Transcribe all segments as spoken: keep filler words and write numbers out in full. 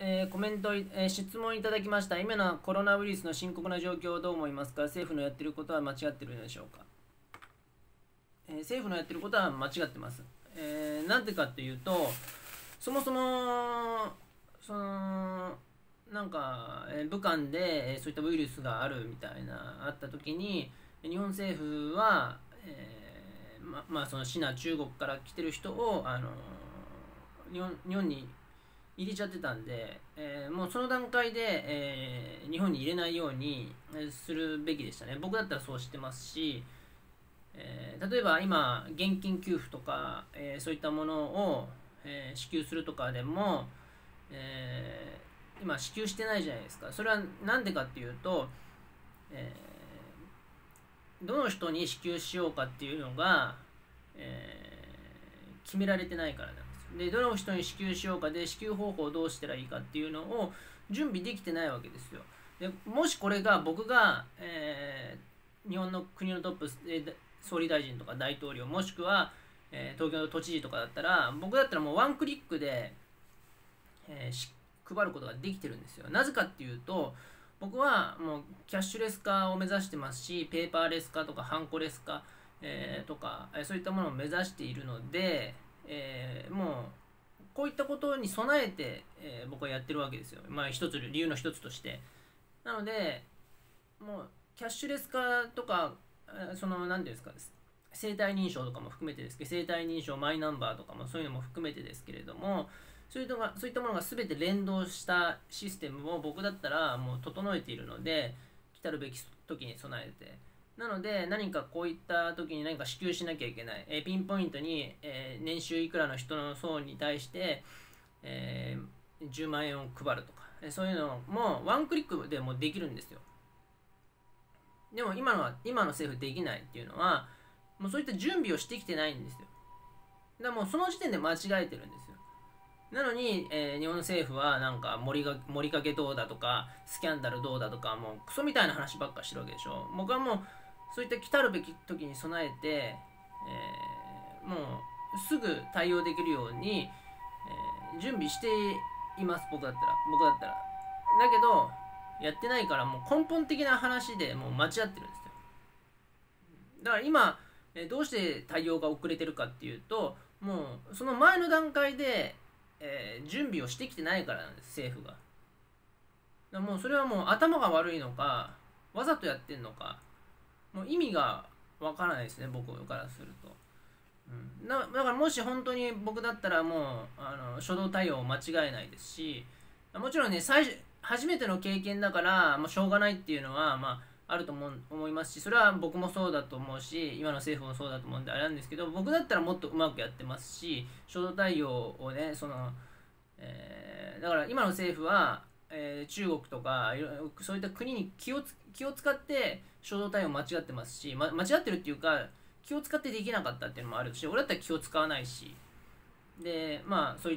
えーコメント、えー質問いただきました。今のコロナウイルスの深刻な状況をどう思いますか？政府のやってることは間違ってるのでしょうか？えー政府のやってることは間違ってます。えーなんでかっていうと、そもそも、その、なんか、えー武漢で、えーそういったウイルスがあるみたいな、あった時に、日本政府は、えーま、まあ、その、シナ、中国から来てる人を、あの日本日本に入れちゃってたんで、えーもうその段階で、えー日本に入れないようにえーするべきでしたね。僕だったらそうしてますし、えー例えば今、現金給付とか、えーそういったものを、えー支給するとかでも、えー今支給してないじゃないですか。それはなんでかっていうと、えーどの人に支給しようかっていうのが、えー決められてないからなんです。で、どの人に支給しようかで、支給方法をどうしたらいいかっていうのを準備できてないわけですよ。でもしこれが僕が、えー日本の国のトップ、えー総理大臣とか大統領、もしくは、えー東京の都知事とかだったら、僕だったらもうワンクリックで、えーし配ることができてるんですよ。なぜかっていうと、僕はもうキャッシュレス化を目指してますし、ペーパーレス化とかハンコレス化、えーとか、えーそういったものを目指しているので、えーもうこういったことに備えて、えー僕はやってるわけですよ。まあ一つ、理由の一つとして。なので、もうキャッシュレス化とか、えーその、何ていうんですか、生体認証とかも含めてですけど、生体認証、マイナンバーとかもそういうのも含めてですけれども、そういうのがそういったものが全て連動したシステムを僕だったらもう整えているので、来たるべき時に備えて。なので、何かこういった時に何か支給しなきゃいけない。えーピンポイントに、えー年収いくらの人の層に対して、えーじゅうまん円を配るとか、えーそういうのもワンクリックでもできるんですよ。でも今のは、今の政府できないっていうのは、もうそういった準備をしてきてないんですよ。だからもうその時点で間違えてるんですよ。なのに、えー日本政府はなんか盛りが盛りかけどうだとか、スキャンダルどうだとか、もうクソみたいな話ばっかしてるわけでしょ。僕はもう、そういった来たるべき時に備えて、えーもうすぐ対応できるように、えー準備しています、僕だったら。僕だったら。だけど、やってないからもう根本的な話でもう間違ってるんですよ。だから今、えーどうして対応が遅れてるかっていうと、もうその前の段階で、えー準備をしてきてないからなんです、政府が。だからもうそれはもう頭が悪いのか、わざとやってんのか、もう意味がわからないですね、僕からすると。うん、だだからもし本当に僕だったらもうあの初動対応を間違えないですし、もちろんね、最初初めての経験だから、まあ、しょうがないっていうのは、まあ、あると思う思いますし、それは僕もそうだと思うし、今の政府もそうだと思うんであれなんですけど、僕だったらもっとうまくやってますし、初動対応をね、その、えーだから今の政府は、えー中国とかいろそういった国に気をつ気を使って初動対応間違ってますし、ま、間違ってるっていうか、気を使ってできなかったっていうのもあるし、俺だったら気を使わないし、で、まあ、そういった、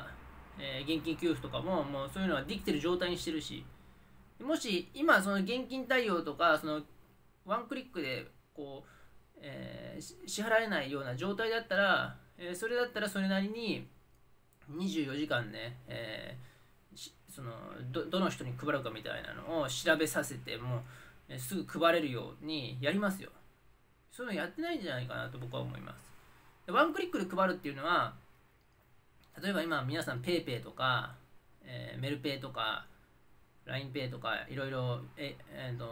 えー現金給付とかも、もうそういうのはできてる状態にしてるし、もし今、その現金対応とか、そのワンクリックでこう、えー支払えないような状態だったら、えーそれだったらそれなりににじゅうよじかんね、えーそのどどの人に配るかみたいなのを調べさせてもう、えーすぐ配れるようにやりますよ。そういうのやってないんじゃないかなと僕は思います。ワンクリックで配るっていうのは、例えば今皆さん PayPay とか、えーメルペイとか ラインペイ とかいろいろえ、えーと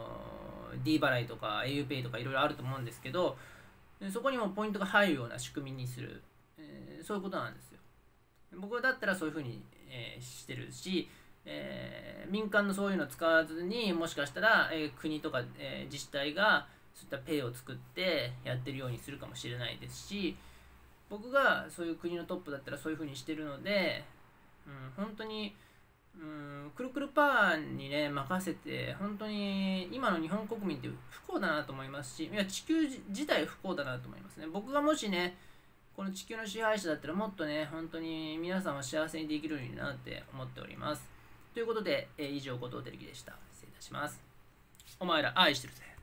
D 払いとか auPay とかいろいろあると思うんですけど、そこにもポイントが入るような仕組みにする、えーそういうことなんですよ。僕だったらそういうふうに、えーしてるし、えー民間のそういうのを使わずにもしかしたら、えー国とか、えー自治体がそういったペイを作ってやってるようにするかもしれないですし、僕がそういう国のトップだったらそういうふうにしてるので、うん、本当に、うん、くるくるパーにね任せて本当に今の日本国民って不幸だなと思いますし、いや地球自体不幸だなと思いますね。僕がもしねこの地球の支配者だったらもっとね本当に皆さんは幸せにできるようになって思っております。ということで、えー以上後藤輝樹でした。失礼いたします。お前ら愛してるぜ。